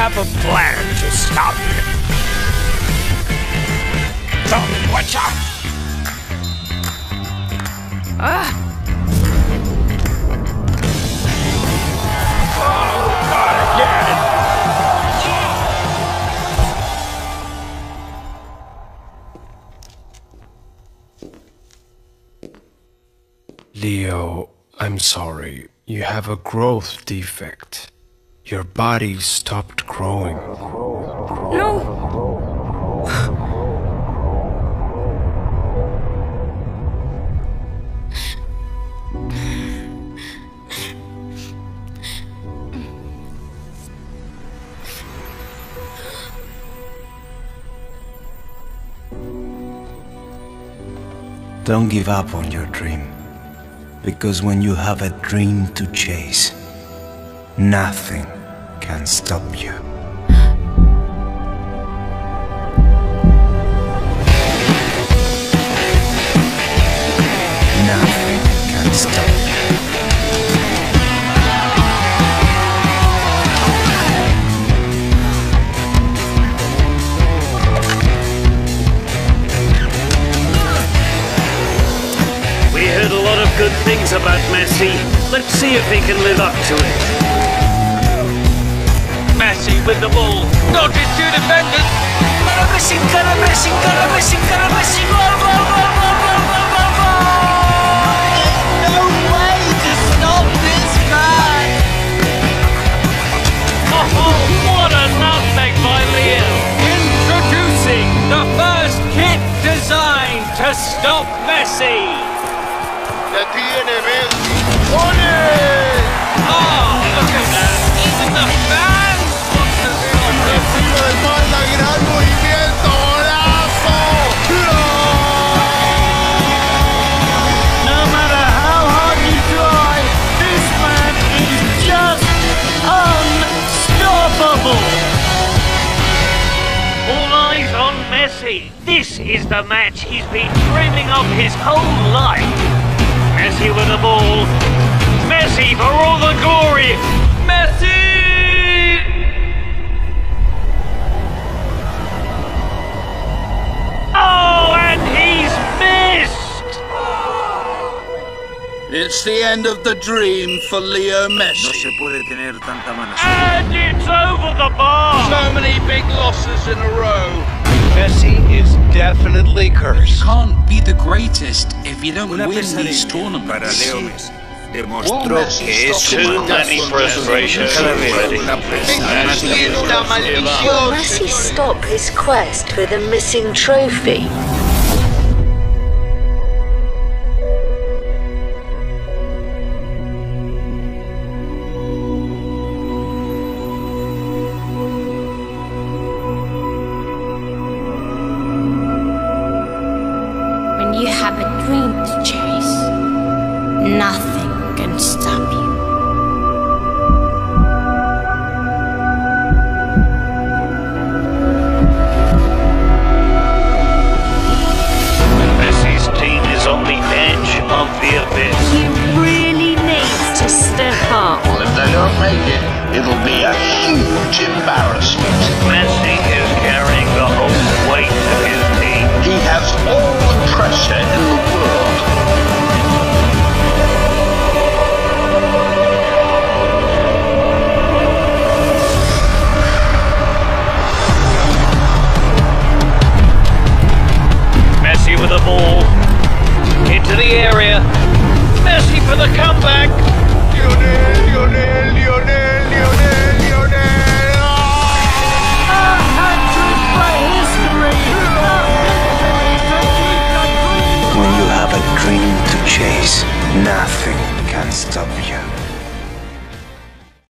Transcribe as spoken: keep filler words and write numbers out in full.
have a plan to stop him. So, watch out! Ah! Oh, not again! Leo, I'm sorry. You have a growth defect. Your body stopped growing. No! Don't give up on your dream. Because when you have a dream to chase, nothing can stop you. Nothing can stop you. We heard a lot of good things about Messi. Let's see if he can live up to it. Messi with the ball. Not his two defenders. Cara Messi, cara Messi, cara Messi, cara Messi. Goal, goal, goal, goal, goal, goal, goal, goal. There's no way to stop this man. Oh, what a nutmeg by Leo. Introducing the first kit designed to stop Messi. ¡La tiene Messi! ¡Ole! Oh, look at that! Even the fans want to stop him! Encima de espalda, gran movimiento, golazo. No matter how hard you try, this man is just unstoppable! All eyes on Messi. This is the match he's been dreaming of his whole life. Messi with the ball. Messi for all the glory. Messi! Oh, and he's missed! It's the end of the dream for Leo Messi. And it's over the bar! So many big losses in a row. Messi is definitely cursed. You can't be the greatest if you don't win these tournaments. Demostró que es Too many frustrations already. esta maldición. Messi stop his quest for the missing trophy. When you have a dream to chase, nothing can stop you. Messi's team is on the edge of the abyss. He really needs to step up. Well, if they don't make it, it'll be a huge embarrassment. Messi is carrying the whole weight of his team. He has all the pressure in the world. Messi with the ball. Into the area. Messi for the comeback. Lionel, Lionel, Lionel, Lionel, Lionel. A hat-trick for history. When you have a dream to chase, nothing can stop you.